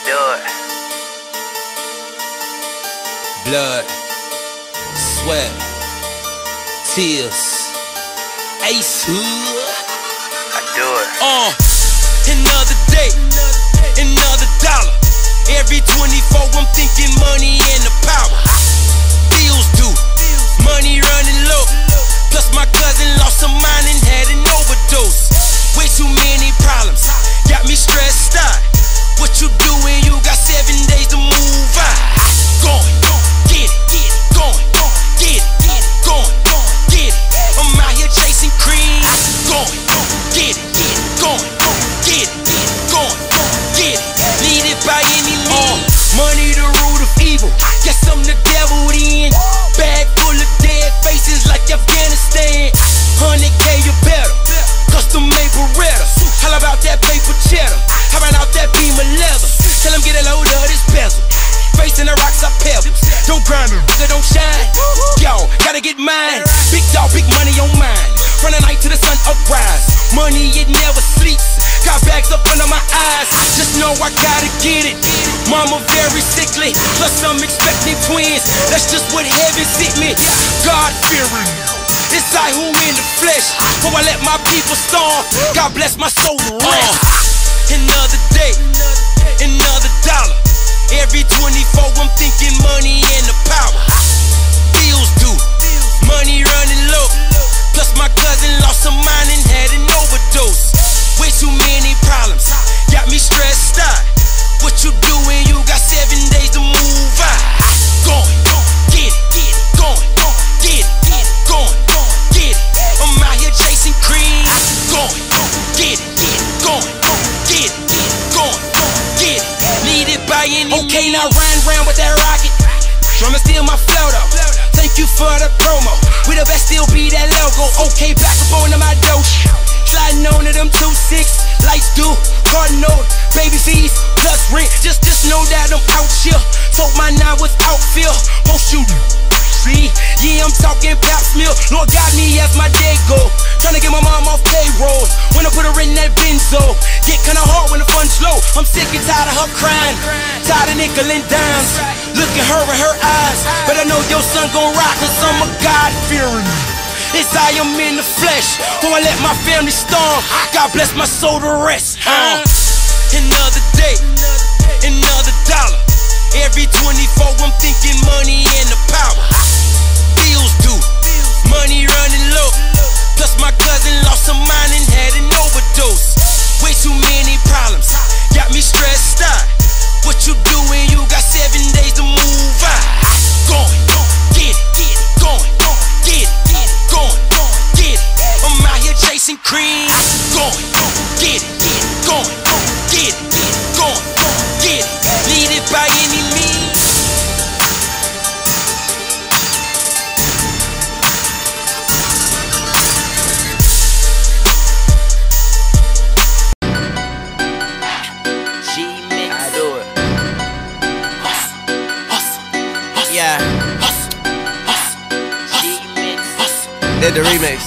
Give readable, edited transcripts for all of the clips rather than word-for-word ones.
do it. Blood, sweat, tears, Ace Hood. I do it. Another day, another dollar. Every 24 I'm thinking money and the power. Bills due, money running low. Plus my cousin lost her mind and had an overdose. Way too many problems, got me stressed out. What you doing? You got 7 days to move out. Going, get it, going, get it, going, get it. I'm out here chasing cream. Going, get it, going, get it, going, get it. Need it by any means. Money the root of evil. Guess I'm the devil then. Bag full of dead faces like Afghanistan. 100K or better. Custom made Beretta. How about that paper cheddar? How about that beam of leather? Tell him get a load of this bezel. Facing the rocks I pebbles. Don't grind them, don't shine. Yo, gotta get mine. Big dog, big money on mine. From the night to the sun uprise. Money, it never sleeps. Got bags up under my eyes. Just know I gotta get it. Mama very sickly. Plus I'm expecting twins. That's just what heaven sent me. God fearing. It's I who in the flesh. Before I let my people starve. God bless my soul to rest. Another day, another dollar. Every 24 I'm thinking money and the power. Bills due, money running low. Plus my cousin lost her mind and had an overdose. Way too many problems, got me stressed out. What you doing? You got 7 days to move out. Going, get it, going, get it, going, get it. I'm out here chasing cream. Going, get it, going, get it, going, get it. Need it by any means. Okay, now run round with that rocket. Tryna steal my flow though. Thank you for the promo. We the best, still be that logo. Okay, back up on to my dough. Sliding on to them 2-6. Lights due, car note, baby fees, plus rent. Just know that I'm out here. Told my 9 without fear. Won't shoot you. See, yeah, I'm talking pap smear. Lord got me as my day go. Tryna get my mom off payroll. When I put her in that benzo. Get kinda hard when the fun's low. I'm sick and tired of her crying. Tired of nickel and dimes. Look at her in her eyes. But I know your son gon' rock, cause I'm a God-fearing. It's I am in the flesh. Before I let my family starve. God bless my soul to rest. Another day, another dollar. Every 24 I'm thinking money and the power. Bills due, money running low. Plus my cousin lost her mind and had an overdose. Way too many problems, got me stressed out. What you doing? You got 7 days to move out. Going, get it, going, get it, going, get it. I'm out here chasing cream. Going, get it, going, get it, going, get it. Need it by any means. G-Mix. I do it. Hustle, hustle, hustle. Yeah. Hustle, hustle, G-Mix. Hustle. Did the remix.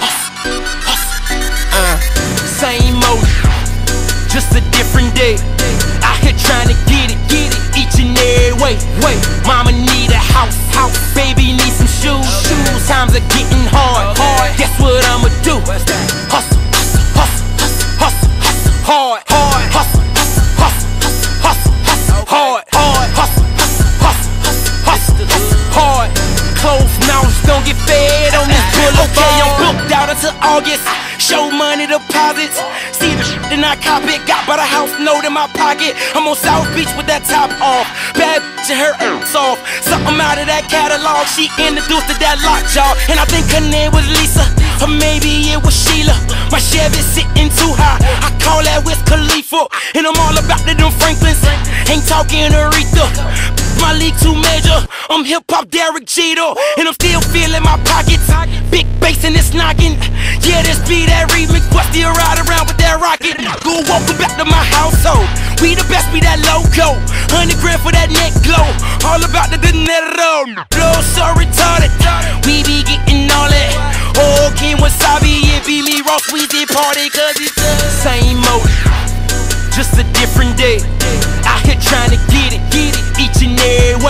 Same mode, just a different day. Out here trying to get it each and every way. Mama need a house, baby need some shoes. Times are getting hard. Guess what I'ma do? Hustle, hustle, hustle, hustle, hard, hustle, hustle, hustle, hustle, hard, hustle, hustle, hustle, hard. Closed mouths don't get fed on this boulevard. Okay, I'm booked out until August. Show money deposits. See the shit and I cop it. Got about a house note in my pocket. I'm on South Beach with that top off. Bad bitch and her earths off. Something out of that catalog. She introduced to that lockjaw. And I think her name was Lisa. Or maybe it was Sheila. My Chevy sitting too high. I call that Wiz Khalifa. And I'm all about the them Franklins. Ain't talking Aretha. My league too major. I'm hip-hop Derek Jeter. And I'm still feeling my pockets. Big bass in this noggin. Yeah, this be that remix. But still ride around with that rocket. Go welcome back to my household. We the best, be that loco. 100 grand for that neck glow. All about the dinero. Blow so retarded. We be getting all that. Oh, King Wasabi, it be me, Ross Weezy party. Cause it's the same mode, just a different day. Out here trying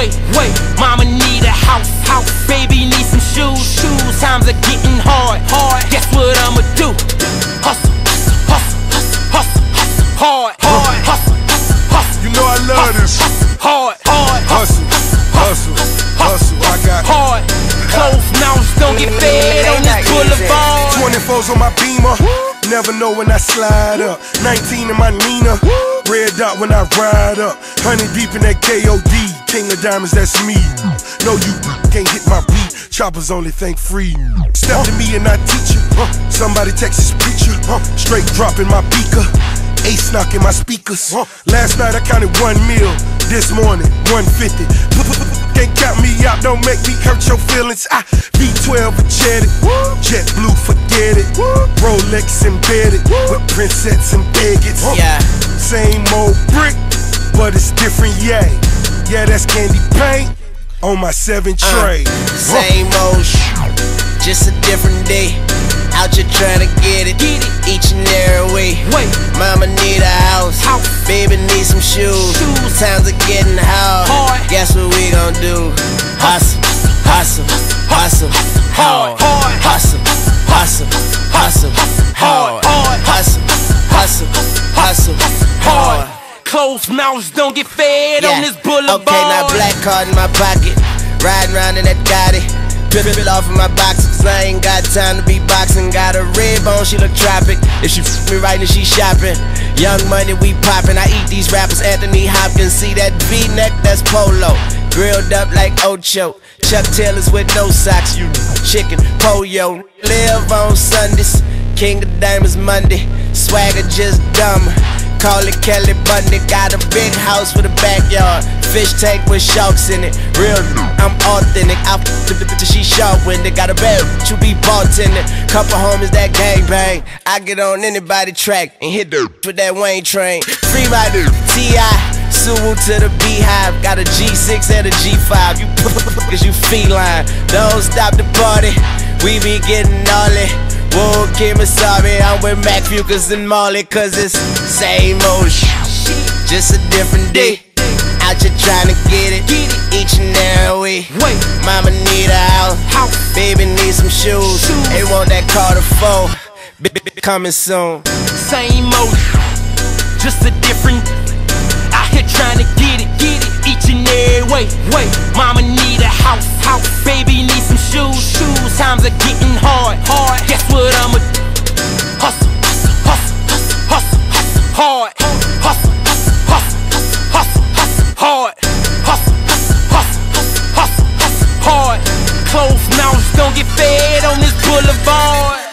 wait. Mama need a house, baby need some shoes. Times are getting hard. Guess what I'ma do? Hustle, hard. You know I love this. Hard. Hustle. I got Hard. Closed mouths don't get fed on this boulevard. 24s on my Beamer. Never know when I slide up. 19 in my Nina. Red dot when I ride up. 100 deep in that KOD. King of diamonds, that's me. No, you can't hit my beat. Choppers only think free. Step to me and I teach you. Somebody Texas preacher. Straight dropping my beaker. Ace knocking my speakers. Last night I counted 1 mil. This morning 150. Can't count me out, don't make me hurt your feelings. V12 jetted, jet blue, forget it. Rolex embedded with princess and baguettes. Yeah. Same old brick, but it's different, yeah. Yeah, that's candy paint on my 7 tray. Same old just a different day. Out here trying to get it each and every way. Mama need a house, baby need some shoes. Times are getting hard. Guess what we gon' do? Hustle, hard. Hustle, hard. Closed mouths don't get fed on this boulevard. Okay, now black card in my pocket, riding around in that Gotti. Drip off of my boxes, cause I ain't got time to be boxing. Got a red bone, she look tropic. If she me right, then she shopping. Young money, we poppin'. I eat these rappers, Anthony Hopkins. See that V-neck, that's polo. Grilled up like Ocho. Chuck Taylors with no socks. You chicken, pollo. Live on Sundays. King of Diamonds Monday. Swagger just dumb. Call it Kelly Bundy. Got a big house with a backyard. Fish tank with sharks in it. Real, I'm authentic. I f*** the bitch, she sharp with it. Got a bad to be bartending. Couple homies that gangbang. I get on anybody track and hit the with that Wayne train. Free my dude, T.I. Suwu to the Beehive. Got a G6 and a G5. You cause you feline. Don't stop the party. We be getting all it. Whoa, Kim is sorry, I'm with Mac Fucus and Marley. Cause it's same old just a different day. Out here trying to get it each and every way. Mama need a house, baby need some shoes. They want that Carter 4, coming soon. Same old just a different. Out here trying to get it each and every way. Mama need a house, baby need some shoes. Times are getting hard. Guess what I'ma do? Hustle, hard. Hard. Closed mouths don't get fed on this boulevard.